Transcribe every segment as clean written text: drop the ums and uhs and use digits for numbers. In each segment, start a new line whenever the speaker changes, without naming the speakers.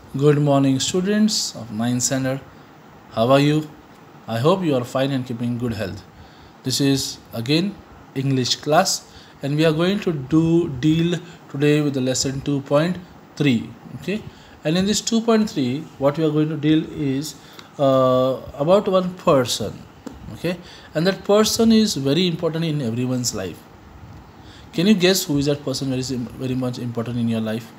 Good morning, students of 9th standard. How are you? I hope you are fine and keeping good health. This is again English class, and we are going to deal today with the lesson 2.3. Okay, and in this 2.3, what we are going to deal is about one person. Okay, and that person is very important in everyone's life. Can you guess who is that person very much important in your life?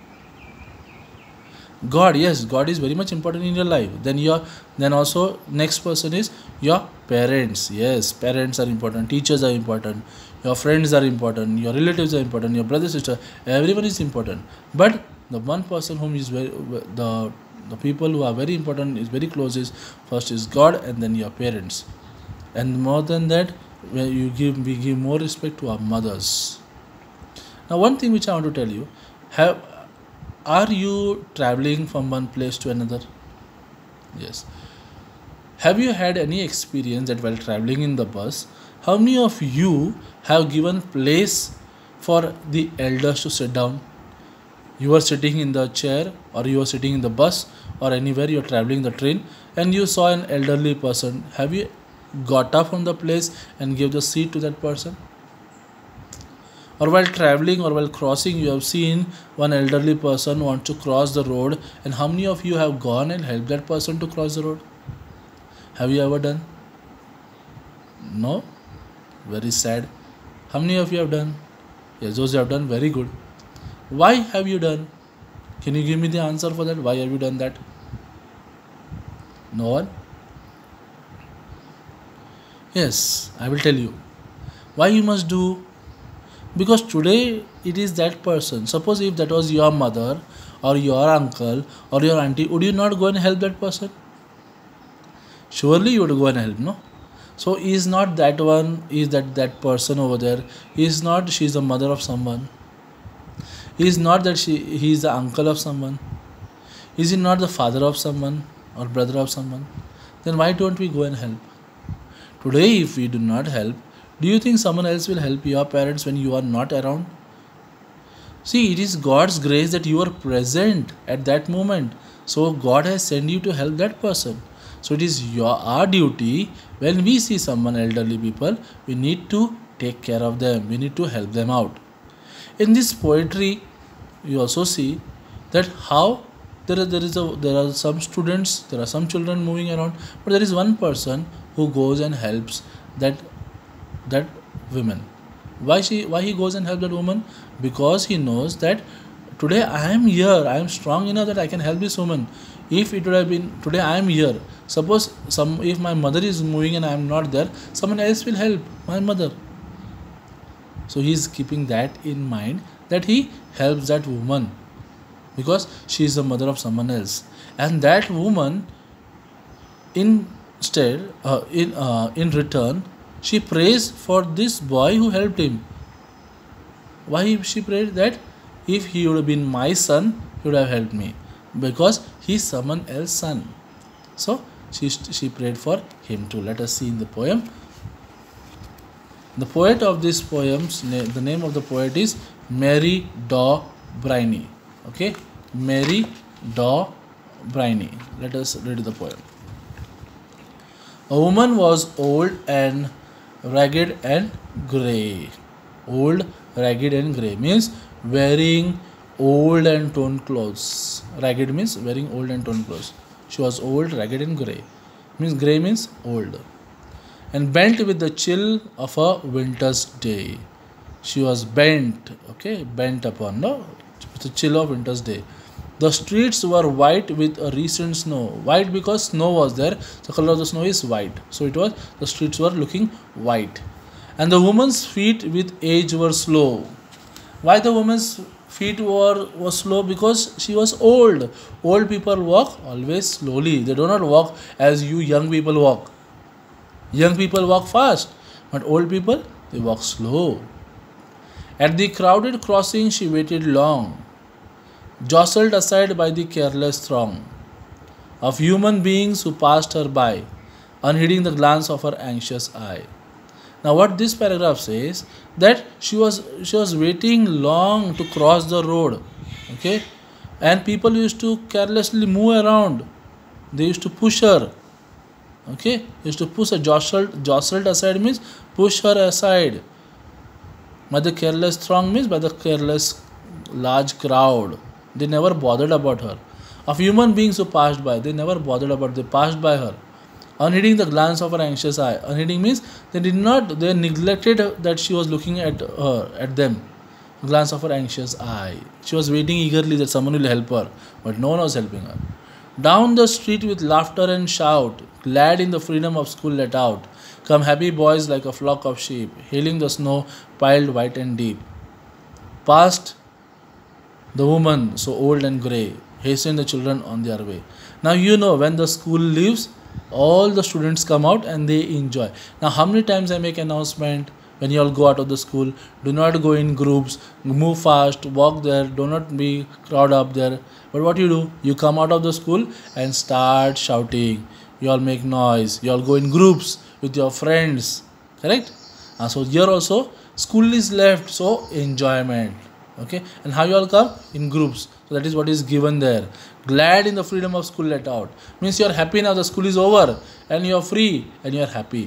God, yes, God is very much important in your life. Then also next person is your parents. Yes, parents are important, teachers are important, your friends are important, your relatives are important, your brother, sister, everyone is important. But the one person whom is the people who are very important is very close is first is God and then your parents. And more than that, we give more respect to our mothers. Now one thing which I want to tell you, have are you traveling from one place to another? Yes. Have you had any experience that while traveling in the bus, how many of you have given place for the elders to sit down? You are sitting in the chair, or you are sitting in the bus, or anywhere you are traveling the train, and you saw an elderly person. Have you got up from the place and give the seat to that person? Or while traveling or while crossing, you have seen one elderly person want to cross the road, and how many of you have gone and helped that person to cross the road? Have you ever done? No? Very sad. How many of you have done? Yes, those who have done, very good. Why have you done? Can you give me the answer for that? Why have you done that? No one? Yes, I will tell you. Why you must do? Because today it is that person. Suppose if that was your mother or your uncle or your auntie, would you not go and help that person? Surely you would go and help, no? So is not that one, is that person over there, is not she is the mother of someone, is not that he is the uncle of someone, is he not the father of someone or brother of someone? Then why don't we go and help? Today if we do not help, do you think someone else will help your parents when you are not around? See, it is God's grace that you are present at that moment. So God has sent you to help that person. So it is our duty when we see someone elderly people, we need to take care of them. We need to help them out. In this poetry, you also see that how there are some students, there are some children moving around, but there is one person who goes and helps that woman. Why he goes and help that woman? Because he knows that today I am here, I am strong enough that I can help this woman. If it would have been today I am here, suppose some if my mother is moving and I am not there, someone else will help my mother. So he is keeping that in mind, that he helps that woman because she is the mother of someone else, and that woman instead in return, she prays for this boy who helped him. Why she prayed that? If he would have been my son, he would have helped me, because he is someone else's son. So she prayed for him too. Let us see in the poem. The poet of this poem's the name of the poet is Mary Daw Briney. Okay, Mary Daw Briney. Let us read the poem. A woman was old and ragged and grey. Old, ragged and grey means wearing old and torn clothes. Ragged means wearing old and torn clothes. She was old, ragged and grey. Means grey means old. And bent with the chill of a winter's day. She was bent, okay, bent upon, no, with the chill of winter's day. The streets were white with a recent snow. White because snow was there. The color of the snow is white. So the streets were looking white. And the woman's feet with age were slow. Why the woman's feet were slow? Because she was old. Old people walk always slowly. They do not walk as you young people walk. Young people walk fast, but old people, they walk slow. At the crowded crossing, she waited long, jostled aside by the careless throng of human beings who passed her by, unheeding the glance of her anxious eye. Now, what this paragraph says, that she was waiting long to cross the road, okay, and people used to carelessly move around. They used to push her. Okay, used to push her, jostled aside means push her aside. By the careless throng means by the careless large crowd. They never bothered about her. Of human beings who passed by, they never bothered about. They passed by her, unheeding the glance of her anxious eye. Unheeding means they neglected that she was looking at them. Glance of her anxious eye. She was waiting eagerly that someone will help her, but no one was helping her. Down the street with laughter and shout, glad in the freedom of school let out, come happy boys like a flock of sheep, hailing the snow piled white and deep. Past the woman so old and grey, hasten the children on their way. Now when the school leaves, all the students come out and they enjoy. Now how many times I make announcement when you all go out of the school, do not go in groups, move fast, walk there, do not be crowd up there. But what you do? You come out of the school and start shouting. You all make noise. You all go in groups with your friends. Correct? So here also school is left. So enjoyment. Okay. And how you all come? In groups. So that is what is given there. Glad in the freedom of school let out. Means you are happy now. The school is over and you are free and you are happy.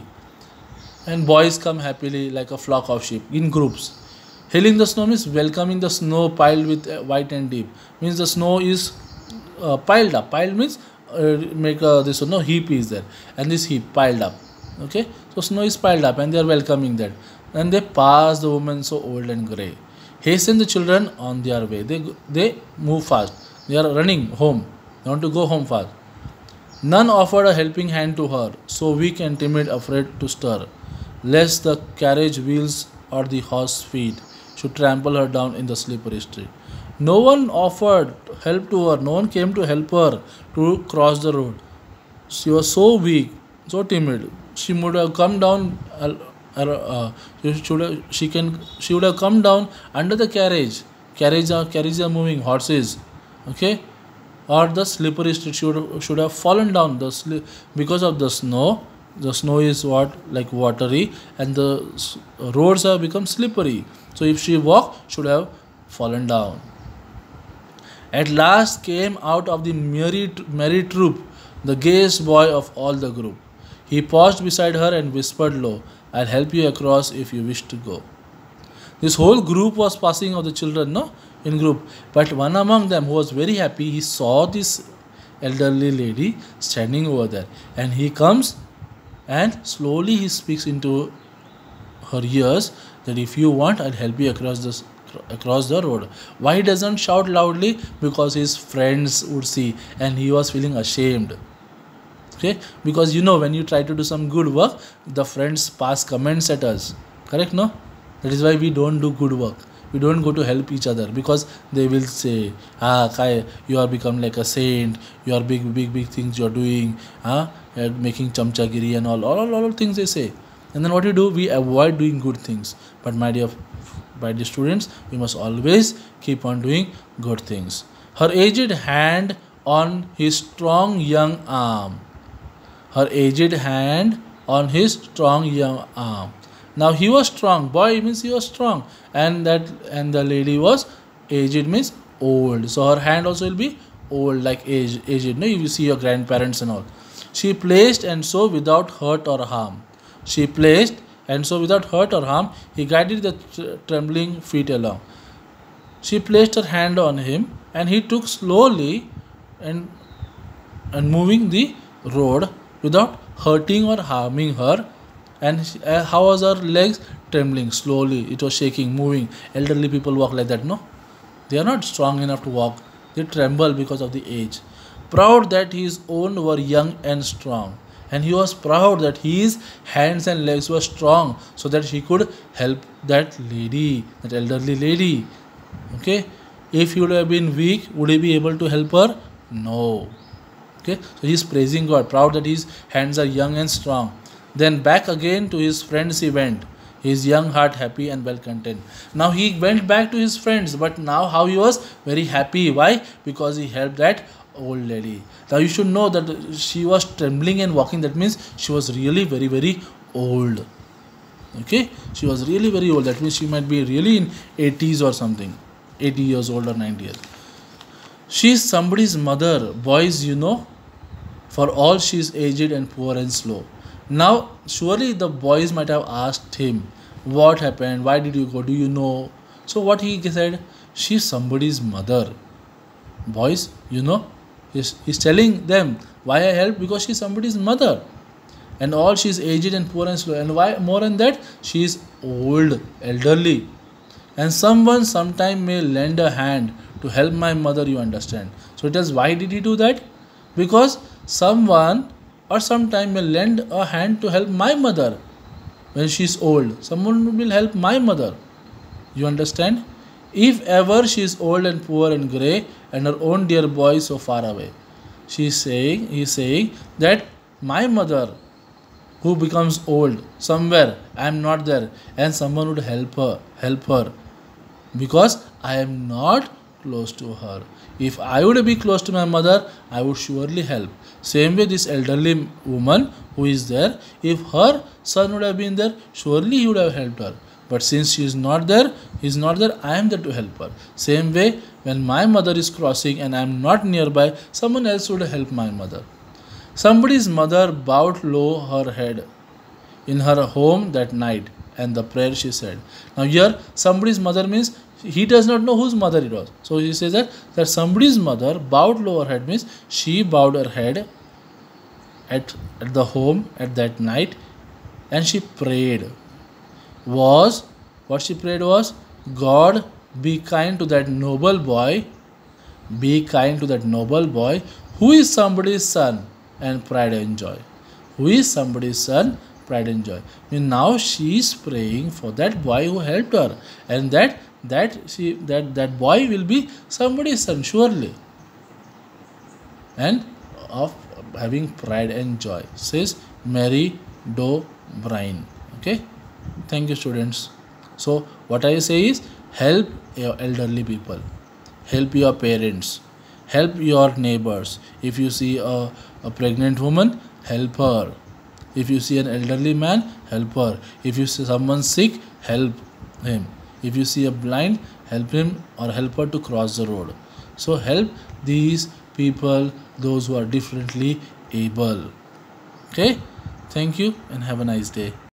And boys come happily like a flock of sheep in groups. Hailing the snow means welcoming the snow piled with white and deep. Means the snow is piled up. Piled means make this heap is there, and this heap piled up. Okay, so snow is piled up, and they are welcoming that. And they pass the woman so old and grey. Hasten the children on their way. They move fast. They are running home. They want to go home fast. None offered a helping hand to her, so weak and timid, afraid to stir, lest the carriage wheels or the horse feet should trample her down in the slippery street. No one offered help to her. No one came to help her to cross the road. She was so weak, so timid. She would have come down. She would have come down under the carriage. Carriages are moving. Horses, okay, or the slippery street. Should have fallen down because of the snow. The snow is like watery, and the roads have become slippery. So if she walked, should have fallen down. At last came out of the merry troop the gayest boy of all the group. He paused beside her and whispered low, "I'll help you across if you wish to go." This whole group was passing of the children, no, in group. But one among them who was very happy, he saw this elderly lady standing over there, and he comes and slowly he speaks into her ears that if you want, I'll help you across the road. Why he doesn't shout loudly? Because his friends would see, and he was feeling ashamed. Okay, because when you try to do some good work, the friends pass comments at us. Correct, no? That is why we don't do good work. We don't go to help each other because they will say, Kai, you are become like a saint. You are big things you are doing. You're making chamchagiri and all things they say. And then what you do? We avoid doing good things. But my dear students, we must always keep on doing good things. Her aged hand on his strong young arm. Her aged hand on his strong young arm. Now he was strong. Boy means he was strong, and the lady was aged means old. So her hand also will be old, like aged. No, you see your grandparents and all. She placed, and so without hurt or harm. She placed, and so without hurt or harm, he guided the trembling feet along. She placed her hand on him, and he took slowly and moving the road without hurting or harming her. And how was her legs? Trembling slowly. It was shaking, moving. Elderly people walk like that, no? They are not strong enough to walk. They tremble because of the age. Proud that his own were young and strong. And he was proud that his hands and legs were strong, so that he could help that lady, that elderly lady. Okay? If he would have been weak, would he be able to help her? No. Okay? So he is praising God, proud that his hands are young and strong. Then back again to his friends he went, his young heart happy and well content. Now he went back to his friends, but now how he was? Very happy. Why? Because he helped that old lady. Now you should know that she was trembling and walking. That means she was really very, very old. Okay? She was really very old. That means she might be really in 80s or something. 80 years old or 90 years. She is somebody's mother, boys, for all she is aged and poor and slow. Now, surely the boys might have asked him, what happened? Why did you go? Do you know? So, what he said, she's somebody's mother. Boys, he's telling them why I helped, because she's somebody's mother. And all she's aged and poor and slow. And why more than that? She is old, elderly. And someone sometime may lend a hand to help my mother, you understand. So it is, why did he do that? Because someone or sometime may lend a hand to help my mother when she is old. Someone will help my mother. You understand? If ever she is old and poor and grey and her own dear boy so far away. He is saying that my mother who becomes old somewhere, I am not there, and someone would help her, because I am not close to her. If I would be close to my mother, I would surely help. Same way, this elderly woman who is there, if her son would have been there, surely he would have helped her. But since she is not there, he is not there, I am there to help her. Same way, when my mother is crossing and I am not nearby, someone else would help my mother. Somebody's mother bowed low her head in her home that night, and the prayer she said. Now here, somebody's mother means he does not know whose mother it was. So he says that somebody's mother bowed low her head means she bowed her head at the home at that night, and she prayed. What she prayed was, God, be kind to that noble boy, be kind to that noble boy who is somebody's son and pride and joy. Who is somebody's son, pride and joy. I mean, now she is praying for that boy who helped her, and that boy will be somebody's son surely, and of having pride and joy. Says Mary D'O'Brien. Okay, thank you, students. So what I say is, help your elderly people, help your parents, help your neighbors. If you see a pregnant woman, help her. If you see an elderly man, help her. If you see someone sick, help him. If you see a blind, help him or help her to cross the road. So help these people, those who are differently able. Okay, thank you and have a nice day.